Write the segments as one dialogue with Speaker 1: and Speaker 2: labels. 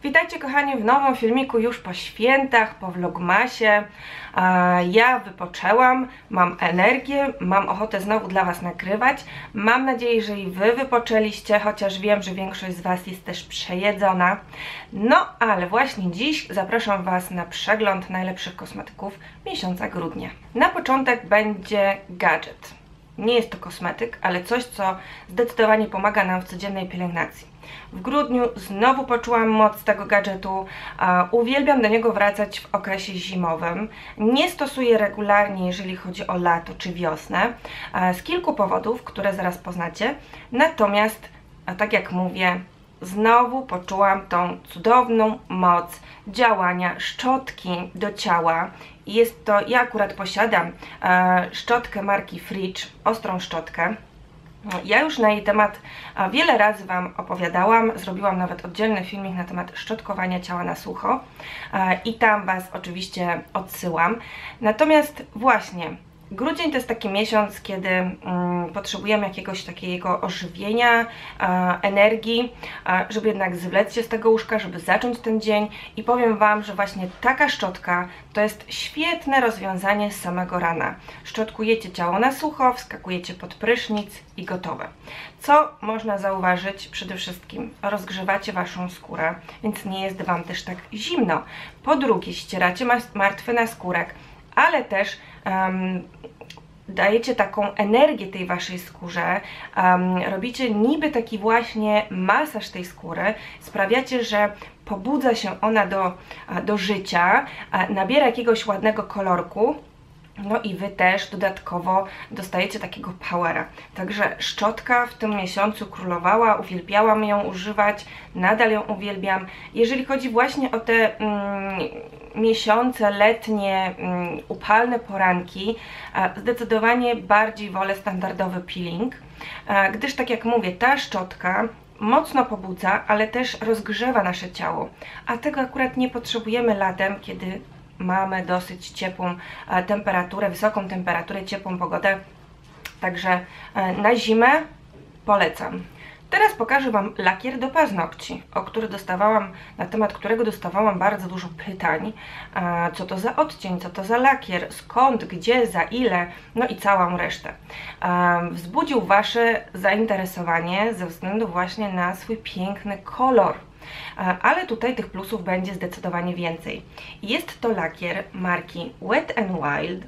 Speaker 1: Witajcie kochani w nowym filmiku już po świętach, po vlogmasie. Ja wypoczęłam, mam energię, mam ochotę znowu dla Was nagrywać. Mam nadzieję, że i Wy wypoczęliście, chociaż wiem, że większość z Was jest też przejedzona. No, ale właśnie dziś zapraszam Was na przegląd najlepszych kosmetyków miesiąca grudnia. Na początek będzie gadżet. Nie jest to kosmetyk, ale coś, co zdecydowanie pomaga nam w codziennej pielęgnacji. W grudniu znowu poczułam moc tego gadżetu, uwielbiam do niego wracać w okresie zimowym. Nie stosuję regularnie, jeżeli chodzi o lato czy wiosnę, z kilku powodów, które zaraz poznacie. Natomiast, tak jak mówię, znowu poczułam tą cudowną moc działania szczotki do ciała. Jest to, ja akurat posiadam szczotkę marki Fridge, ostrą szczotkę. Ja już na jej temat wiele razy Wam opowiadałam, zrobiłam nawet oddzielny filmik na temat szczotkowania ciała na sucho i tam Was oczywiście odsyłam. Natomiast właśnie grudzień to jest taki miesiąc, kiedy potrzebujemy jakiegoś takiego ożywienia, energii, żeby jednak zwlec się z tego łóżka, żeby zacząć ten dzień i powiem Wam, że właśnie taka szczotka to jest świetne rozwiązanie z samego rana. Szczotkujecie ciało na sucho, wskakujecie pod prysznic i gotowe. Co można zauważyć? Przede wszystkim rozgrzewacie Waszą skórę, więc nie jest Wam też tak zimno. Po drugie, ścieracie martwy naskórek, ale też dajecie taką energię tej Waszej skórze, robicie niby taki właśnie masaż tej skóry, sprawiacie, że pobudza się ona do życia, nabiera jakiegoś ładnego kolorku. No i Wy też dodatkowo dostajecie takiego powera. Także szczotka w tym miesiącu królowała, uwielbiałam ją używać, nadal ją uwielbiam. Jeżeli chodzi właśnie o te miesiące letnie, upalne poranki, zdecydowanie bardziej wolę standardowy peeling, gdyż tak jak mówię, ta szczotka mocno pobudza, ale też rozgrzewa nasze ciało, a tego akurat nie potrzebujemy latem, kiedy mamy dosyć ciepłą temperaturę, wysoką temperaturę, ciepłą pogodę, także na zimę polecam. Teraz pokażę Wam lakier do paznokci, na temat którego dostawałam bardzo dużo pytań. Co to za odcień, co to za lakier, skąd, gdzie, za ile, no i całą resztę. Wzbudził Wasze zainteresowanie ze względu właśnie na swój piękny kolor. Ale tutaj tych plusów będzie zdecydowanie więcej. Jest to lakier marki Wet n Wild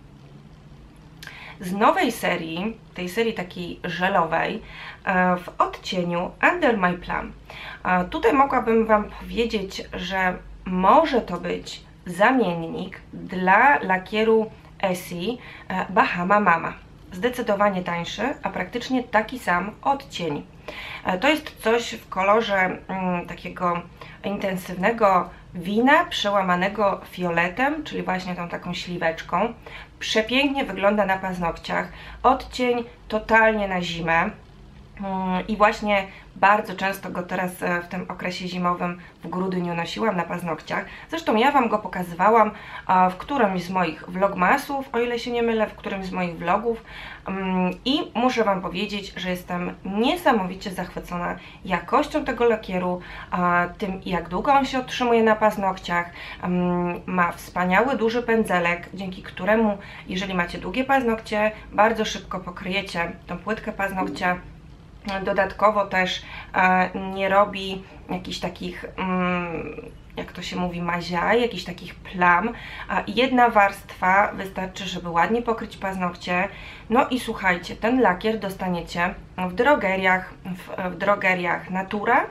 Speaker 1: z nowej serii, tej serii takiej żelowej, w odcieniu Under My Plum. Tutaj mogłabym Wam powiedzieć, że może to być zamiennik dla lakieru Essie Bahama Mama. Zdecydowanie tańszy, a praktycznie taki sam odcień. To jest coś w kolorze takiego intensywnego wina przełamanego fioletem, czyli właśnie tą taką śliweczką. Przepięknie wygląda na paznokciach. Odcień totalnie na zimę. I właśnie bardzo często go teraz w tym okresie zimowym w grudniu nosiłam na paznokciach. Zresztą ja Wam go pokazywałam w którymś z moich vlogmasów, o ile się nie mylę, w którymś z moich vlogów i muszę Wam powiedzieć, że jestem niesamowicie zachwycona jakością tego lakieru, tym jak długo on się utrzymuje na paznokciach. Ma wspaniały, duży pędzelek, dzięki któremu, jeżeli macie długie paznokcie, bardzo szybko pokryjecie tą płytkę paznokcia. Dodatkowo też nie robi jakichś takich, jak to się mówi, maziaj, jakichś takich plam. Jedna warstwa wystarczy, żeby ładnie pokryć paznokcie. No i słuchajcie, ten lakier dostaniecie w drogeriach Natura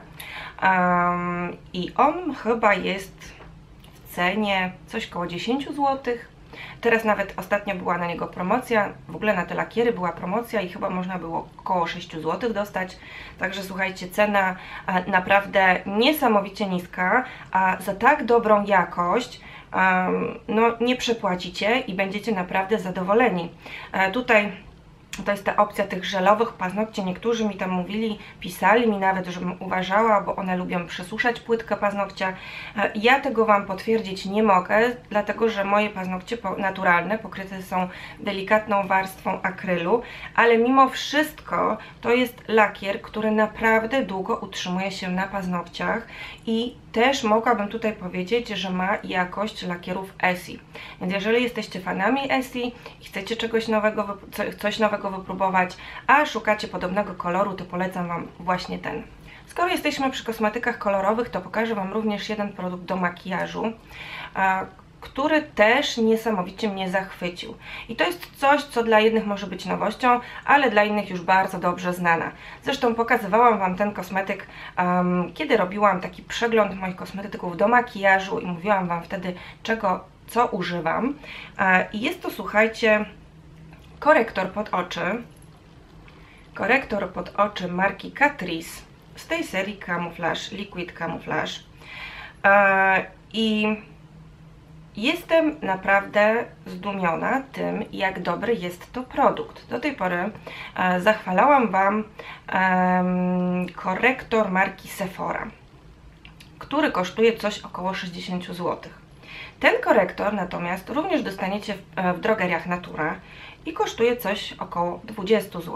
Speaker 1: i on chyba jest w cenie coś koło 10 zł. Teraz nawet ostatnio była na niego promocja, w ogóle na te lakiery była promocja i chyba można było około 6 zł dostać. Także słuchajcie, cena naprawdę niesamowicie niska, a za tak dobrą jakość no nie przepłacicie i będziecie naprawdę zadowoleni. Tutaj To jest ta opcja tych żelowych paznokci. Niektórzy mi tam mówili, pisali mi nawet, żebym uważała, bo one lubią przesuszać płytkę paznokcia. Ja tego Wam potwierdzić nie mogę, dlatego że moje paznokcie naturalne pokryte są delikatną warstwą akrylu, ale mimo wszystko to jest lakier, który naprawdę długo utrzymuje się na paznokciach i też mogłabym tutaj powiedzieć, że ma jakość lakierów Essie. Więc jeżeli jesteście fanami Essie i chcecie coś nowego wypróbować, a szukacie podobnego koloru, to polecam Wam właśnie ten. Skoro jesteśmy przy kosmetykach kolorowych, to pokażę Wam również jeden produkt do makijażu, który też niesamowicie mnie zachwycił. I to jest coś, co dla jednych może być nowością, ale dla innych już bardzo dobrze znana. Zresztą pokazywałam Wam ten kosmetyk, kiedy robiłam taki przegląd moich kosmetyków do makijażu i mówiłam Wam wtedy, co używam. I jest to, słuchajcie, korektor pod oczy. Korektor pod oczy marki Catrice z tej serii Camouflage, Liquid Camouflage. I jestem naprawdę zdumiona tym, jak dobry jest to produkt. Do tej pory zachwalałam Wam korektor marki Sephora, który kosztuje coś około 60 zł. Ten korektor natomiast również dostaniecie w drogeriach Natura i kosztuje coś około 20 zł.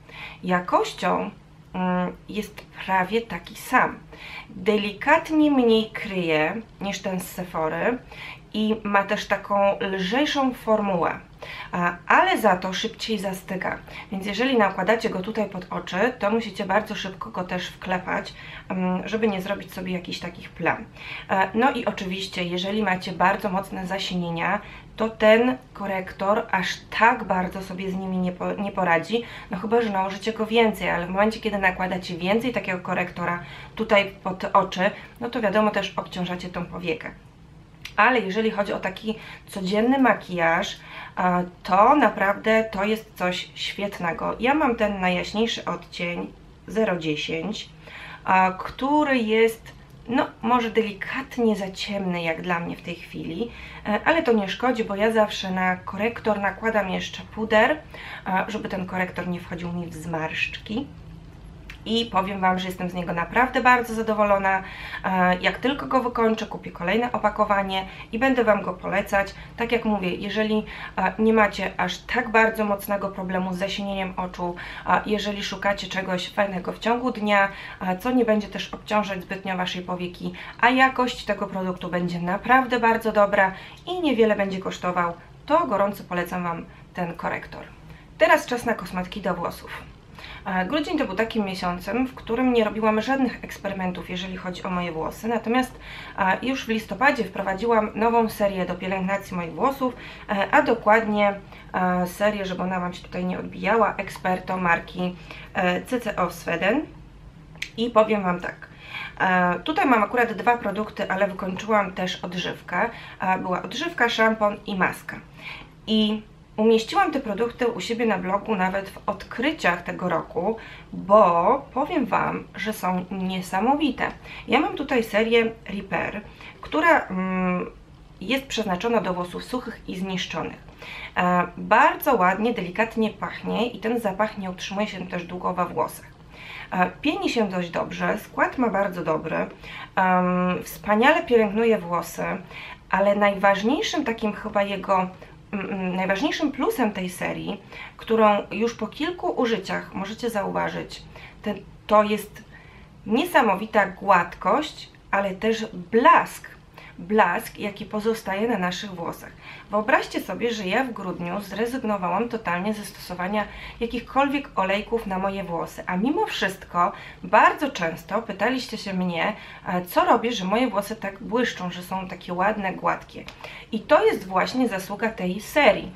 Speaker 1: Jakością jest prawie taki sam. Delikatnie mniej kryje niż ten z Sephory i ma też taką lżejszą formułę, ale za to szybciej zastyga. Więc jeżeli nakładacie go tutaj pod oczy, to musicie bardzo szybko go też wklepać, żeby nie zrobić sobie jakichś takich plam. No i oczywiście, jeżeli macie bardzo mocne zasienienia, to ten korektor aż tak bardzo sobie z nimi nie poradzi, no chyba że nałożycie go więcej, ale w momencie, kiedy nakładacie więcej takiego korektora tutaj pod oczy, no to wiadomo, też obciążacie tą powiekę. Ale jeżeli chodzi o taki codzienny makijaż, to naprawdę to jest coś świetnego. Ja mam ten najjaśniejszy odcień 010, który jest no może delikatnie za ciemny jak dla mnie w tej chwili, ale to nie szkodzi, bo ja zawsze na korektor nakładam jeszcze puder, żeby ten korektor nie wchodził mi w zmarszczki. I powiem Wam, że jestem z niego naprawdę bardzo zadowolona. Jak tylko go wykończę, kupię kolejne opakowanie i będę Wam go polecać. Tak jak mówię, jeżeli nie macie aż tak bardzo mocnego problemu z zasienieniem oczu, jeżeli szukacie czegoś fajnego w ciągu dnia, co nie będzie też obciążać zbytnio Waszej powieki, a jakość tego produktu będzie naprawdę bardzo dobra i niewiele będzie kosztował, to gorąco polecam Wam ten korektor. Teraz czas na kosmetyki do włosów. Grudzień to był takim miesiącem, w którym nie robiłam żadnych eksperymentów, jeżeli chodzi o moje włosy, natomiast już w listopadzie wprowadziłam nową serię do pielęgnacji moich włosów, a dokładnie serię, żeby ona Wam się tutaj nie odbijała, Experto marki CCO Sweden. I powiem Wam tak, tutaj mam akurat dwa produkty, ale wykończyłam też odżywkę. Była odżywka, szampon i maska. I umieściłam te produkty u siebie na blogu nawet w odkryciach tego roku, bo powiem Wam, że są niesamowite. Ja mam tutaj serię Repair, która jest przeznaczona do włosów suchych i zniszczonych. Bardzo ładnie, delikatnie pachnie i ten zapach nie utrzymuje się też długo we włosach. Pieni się dość dobrze, skład ma bardzo dobry, wspaniale pielęgnuje włosy, ale najważniejszym takim chyba najważniejszym plusem tej serii, którą już po kilku użyciach możecie zauważyć, to jest niesamowita gładkość, ale też blask, jaki pozostaje na naszych włosach. Wyobraźcie sobie, że ja w grudniu zrezygnowałam totalnie ze stosowania jakichkolwiek olejków na moje włosy, a mimo wszystko bardzo często pytaliście się mnie, co robię, że moje włosy tak błyszczą, że są takie ładne, gładkie. I to jest właśnie zasługa tej serii.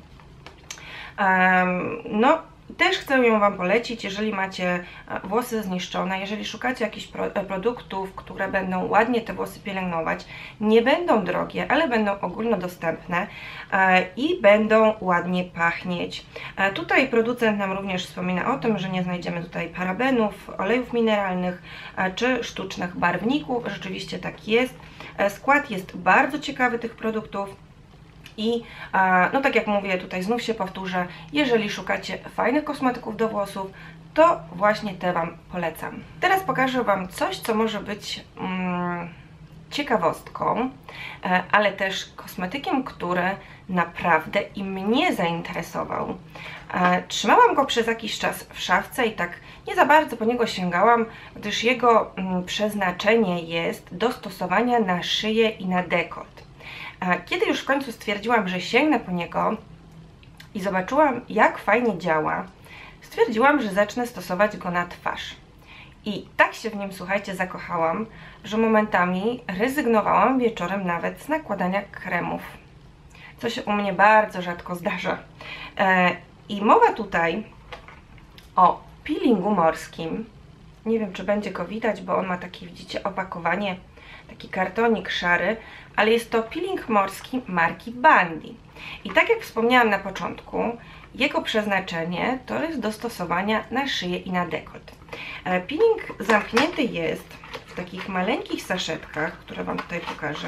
Speaker 1: No, też chcę ją Wam polecić, jeżeli macie włosy zniszczone, jeżeli szukacie jakichś produktów, które będą ładnie te włosy pielęgnować, nie będą drogie, ale będą ogólnodostępne i będą ładnie pachnieć. Tutaj producent nam również wspomina o tym, że nie znajdziemy tutaj parabenów, olejów mineralnych czy sztucznych barwników. Rzeczywiście tak jest. Skład jest bardzo ciekawy tych produktów. I no tak jak mówię, tutaj znów się powtórzę, jeżeli szukacie fajnych kosmetyków do włosów, to właśnie te Wam polecam. Teraz pokażę Wam coś, co może być ciekawostką, ale też kosmetykiem, który naprawdę i mnie zainteresował. Trzymałam go przez jakiś czas w szafce i tak nie za bardzo po niego sięgałam, gdyż jego przeznaczenie jest do stosowania na szyję i na dekolt. Kiedy już w końcu stwierdziłam, że sięgnę po niego i zobaczyłam, jak fajnie działa, stwierdziłam, że zacznę stosować go na twarz. I tak się w nim, słuchajcie, zakochałam, że momentami rezygnowałam wieczorem nawet z nakładania kremów, co się u mnie bardzo rzadko zdarza. I mowa tutaj o peelingu morskim. Nie wiem, czy będzie go widać, bo on ma takie, widzicie, opakowanie, taki kartonik szary, ale jest to peeling morski marki Bandy. I tak jak wspomniałam na początku, jego przeznaczenie to jest do stosowania na szyję i na dekolt. Peeling zamknięty jest w takich maleńkich saszetkach, które Wam tutaj pokażę.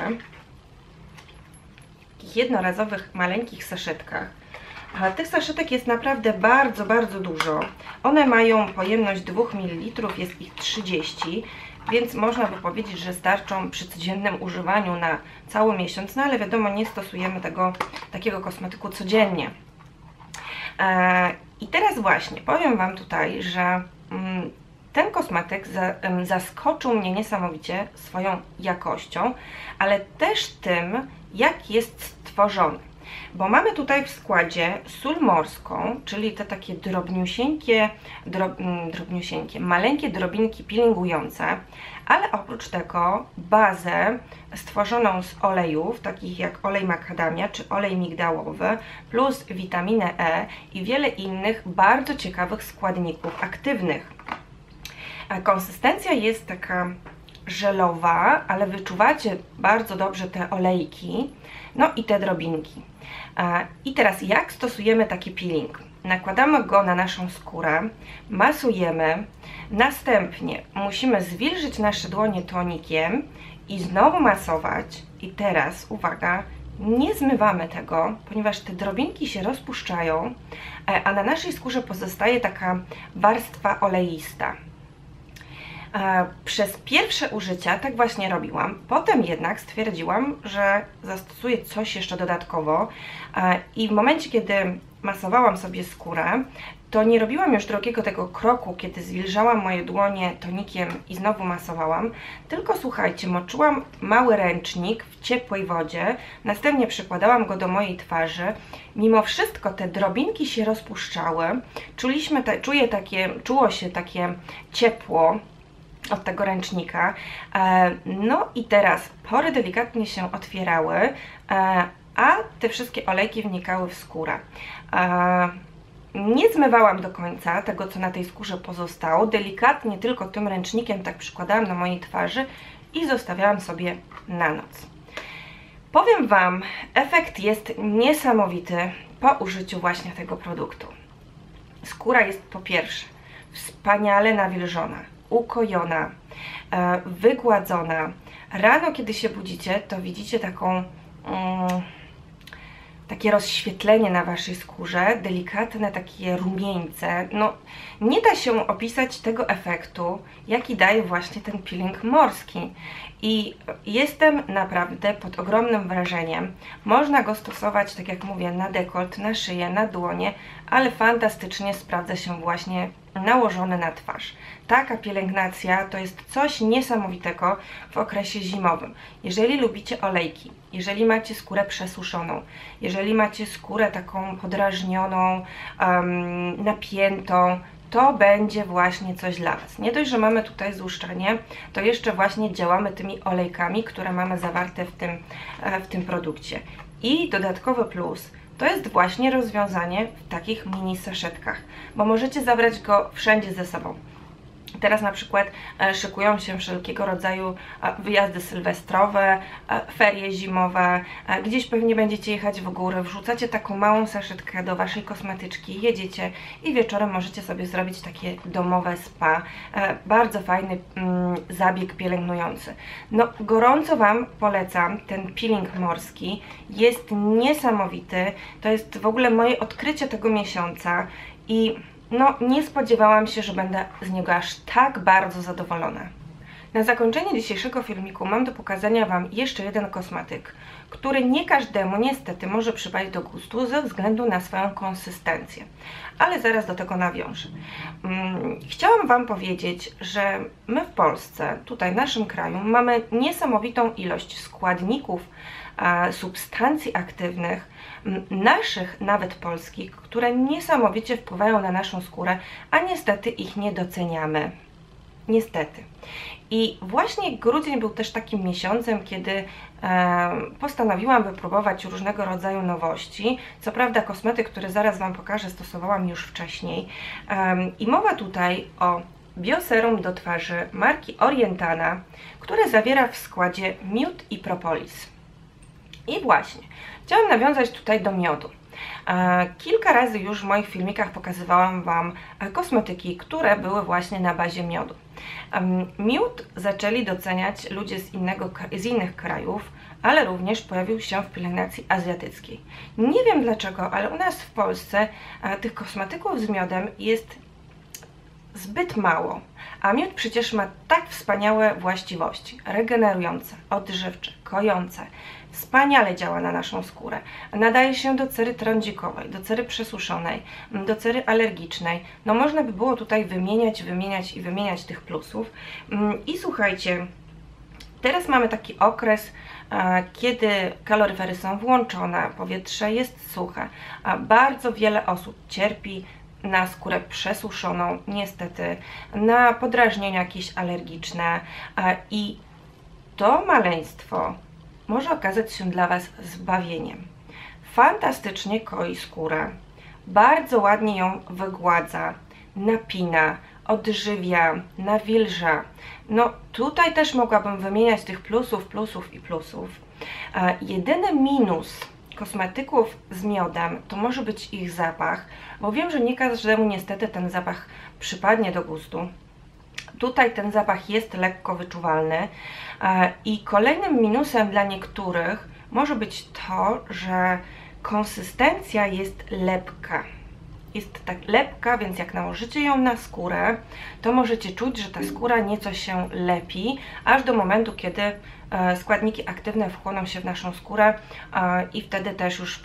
Speaker 1: W takich jednorazowych, maleńkich saszetkach. Tych saszetek jest naprawdę bardzo, bardzo dużo. One mają pojemność 2 ml, jest ich 30, więc można by powiedzieć, że starczą przy codziennym używaniu na cały miesiąc, no ale wiadomo, nie stosujemy takiego kosmetyku codziennie. I teraz właśnie powiem Wam tutaj, że ten kosmetyk zaskoczył mnie niesamowicie swoją jakością, ale też tym, jak jest stworzony. Bo mamy tutaj w składzie sól morską, czyli te takie drobniusieńkie, maleńkie drobinki peelingujące, ale oprócz tego bazę stworzoną z olejów, takich jak olej makadamia czy olej migdałowy, plus witaminę E i wiele innych bardzo ciekawych składników aktywnych. Konsystencja jest taka żelowa, ale wyczuwacie bardzo dobrze te olejki, no i te drobinki. I teraz jak stosujemy taki peeling? Nakładamy go na naszą skórę, masujemy, następnie musimy zwilżyć nasze dłonie tonikiem i znowu masować. I teraz, uwaga, nie zmywamy tego, ponieważ te drobinki się rozpuszczają, a na naszej skórze pozostaje taka warstwa oleista. Przez pierwsze użycia tak właśnie robiłam, potem jednak stwierdziłam, że zastosuję coś jeszcze dodatkowo i w momencie, kiedy masowałam sobie skórę, to nie robiłam już drugiego tego kroku, kiedy zwilżałam moje dłonie tonikiem i znowu masowałam, tylko słuchajcie, moczyłam mały ręcznik w ciepłej wodzie, następnie przykładałam go do mojej twarzy. Mimo wszystko te drobinki się rozpuszczały, czuło się takie ciepło od tego ręcznika. No i teraz pory delikatnie się otwierały, a te wszystkie olejki wnikały w skórę. Nie zmywałam do końca tego, co na tej skórze pozostało. Delikatnie tylko tym ręcznikiem tak przykładałam na mojej twarzy i zostawiałam sobie na noc. Powiem Wam, efekt jest niesamowity po użyciu właśnie tego produktu. Skóra jest po pierwsze wspaniale nawilżona, ukojona, wygładzona. Rano, kiedy się budzicie, to widzicie takie rozświetlenie na Waszej skórze, delikatne takie rumieńce. No, nie da się opisać tego efektu, jaki daje właśnie ten peeling morski. I jestem naprawdę pod ogromnym wrażeniem. Można go stosować, tak jak mówię, na dekolt, na szyję, na dłonie, ale fantastycznie sprawdza się właśnie nałożony na twarz. Taka pielęgnacja to jest coś niesamowitego w okresie zimowym. Jeżeli lubicie olejki, jeżeli macie skórę przesuszoną, jeżeli macie skórę taką podrażnioną, napiętą, to będzie właśnie coś dla Was. Nie dość, że mamy tutaj złuszczenie, to jeszcze właśnie działamy tymi olejkami, które mamy zawarte w tym produkcie. I dodatkowy plus to jest właśnie rozwiązanie w takich mini saszetkach, bo możecie zabrać go wszędzie ze sobą. Teraz na przykład szykują się wszelkiego rodzaju wyjazdy sylwestrowe, ferie zimowe, gdzieś pewnie będziecie jechać w góry, wrzucacie taką małą saszetkę do waszej kosmetyczki, jedziecie i wieczorem możecie sobie zrobić takie domowe spa. Bardzo fajny zabieg pielęgnujący. No, gorąco Wam polecam ten peeling morski, jest niesamowity, to jest w ogóle moje odkrycie tego miesiąca i no, nie spodziewałam się, że będę z niego aż tak bardzo zadowolona. Na zakończenie dzisiejszego filmiku mam do pokazania Wam jeszcze jeden kosmetyk, który nie każdemu niestety może przypaść do gustu ze względu na swoją konsystencję, ale zaraz do tego nawiążę. Chciałam Wam powiedzieć, że my w Polsce, tutaj w naszym kraju, mamy niesamowitą ilość składników, substancji aktywnych, naszych, nawet polskich, które niesamowicie wpływają na naszą skórę, a niestety ich nie doceniamy. Niestety. I właśnie grudzień był też takim miesiącem, kiedy postanowiłam wypróbować różnego rodzaju nowości. Co prawda kosmetyk, który zaraz Wam pokażę, stosowałam już wcześniej. I mowa tutaj o bioserum do twarzy marki Orientana, które zawiera w składzie miód i propolis. I właśnie, chciałam nawiązać tutaj do miodu. Kilka razy już w moich filmikach pokazywałam Wam kosmetyki, które były właśnie na bazie miodu. Miód zaczęli doceniać ludzie z innych krajów, ale również pojawił się w pielęgnacji azjatyckiej. Nie wiem dlaczego, ale u nas w Polsce tych kosmetyków z miodem jest zbyt mało, a miód przecież ma tak wspaniałe właściwości, regenerujące, odżywcze, kojące, wspaniale działa na naszą skórę, nadaje się do cery trądzikowej, do cery przesuszonej, do cery alergicznej, no można by było tutaj wymieniać tych plusów. I słuchajcie, teraz mamy taki okres, kiedy kaloryfery są włączone, powietrze jest suche, a bardzo wiele osób cierpi na skórę przesuszoną, niestety, na podrażnienia jakieś alergiczne i to maleństwo może okazać się dla Was zbawieniem. Fantastycznie koi skórę, bardzo ładnie ją wygładza, napina, odżywia, nawilża. No tutaj też mogłabym wymieniać tych plusów i plusów. Jedyny minus kosmetyków z miodem to może być ich zapach, bo wiem, że nie każdemu niestety ten zapach przypadnie do gustu. Tutaj ten zapach jest lekko wyczuwalny i kolejnym minusem dla niektórych może być to, że konsystencja jest lepka. Jest tak lepka, więc jak nałożycie ją na skórę, to możecie czuć, że ta skóra nieco się lepi, aż do momentu, kiedy składniki aktywne wchłoną się w naszą skórę i wtedy też już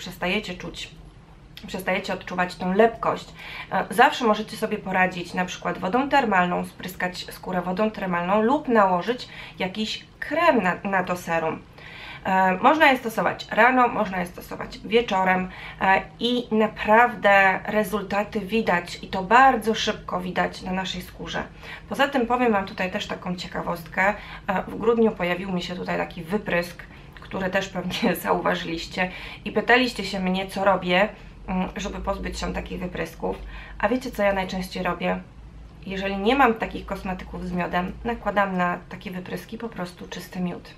Speaker 1: przestajecie odczuwać tą lepkość. Zawsze możecie sobie poradzić na przykład wodą termalną, spryskać skórę wodą termalną lub nałożyć jakiś krem na to serum. Można je stosować rano, można je stosować wieczorem i naprawdę rezultaty widać i to bardzo szybko widać na naszej skórze. Poza tym powiem Wam tutaj też taką ciekawostkę. W grudniu pojawił mi się tutaj taki wyprysk, który też pewnie zauważyliście i pytaliście się mnie, co robię, żeby pozbyć się takich wyprysków. A wiecie, co ja najczęściej robię? Jeżeli nie mam takich kosmetyków z miodem, nakładam na takie wypryski po prostu czysty miód.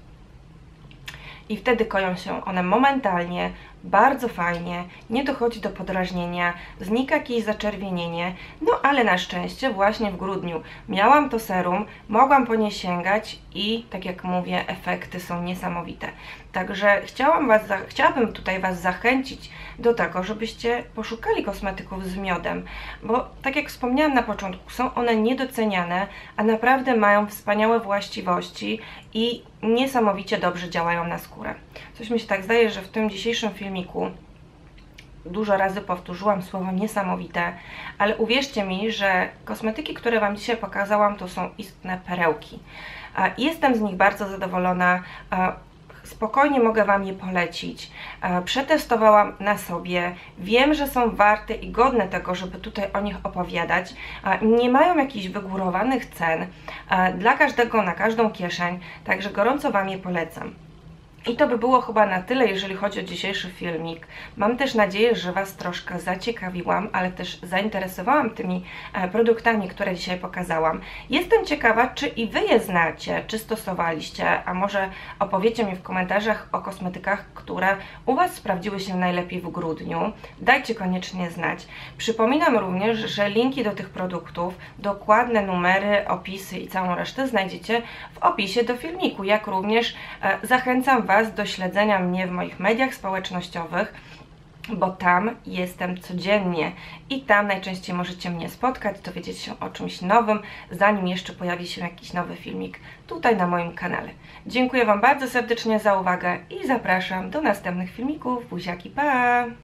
Speaker 1: I wtedy koją się one momentalnie, bardzo fajnie, nie dochodzi do podrażnienia, znika jakieś zaczerwienienie, no ale na szczęście właśnie w grudniu miałam to serum, mogłam po nie sięgać i tak jak mówię, efekty są niesamowite. Także chciałabym tutaj Was zachęcić do tego, żebyście poszukali kosmetyków z miodem, bo tak jak wspomniałam na początku, są one niedoceniane, a naprawdę mają wspaniałe właściwości i niesamowicie dobrze działają na skórę. Coś mi się tak zdaje, że w tym dzisiejszym filmiku dużo razy powtórzyłam słowo niesamowite, ale uwierzcie mi, że kosmetyki, które Wam dzisiaj pokazałam, to są istne perełki. Jestem z nich bardzo zadowolona. Spokojnie mogę Wam je polecić. Przetestowałam na sobie. Wiem, że są warte i godne tego, żeby tutaj o nich opowiadać. Nie mają jakichś wygórowanych cen. Dla każdego, na każdą kieszeń. Także gorąco Wam je polecam. I to by było chyba na tyle, jeżeli chodzi o dzisiejszy filmik. Mam też nadzieję, że Was troszkę zaciekawiłam, ale też zainteresowałam tymi produktami, które dzisiaj pokazałam. Jestem ciekawa, czy i Wy je znacie, czy stosowaliście, a może opowiecie mi w komentarzach o kosmetykach, które u Was sprawdziły się najlepiej w grudniu. Dajcie koniecznie znać. Przypominam również, że linki do tych produktów, dokładne numery, opisy i całą resztę znajdziecie w opisie do filmiku, jak również zachęcam Was do śledzenia mnie w moich mediach społecznościowych, bo tam jestem codziennie i tam najczęściej możecie mnie spotkać, dowiedzieć się o czymś nowym, zanim jeszcze pojawi się jakiś nowy filmik tutaj na moim kanale. Dziękuję Wam bardzo serdecznie za uwagę i zapraszam do następnych filmików. Buziaki, pa!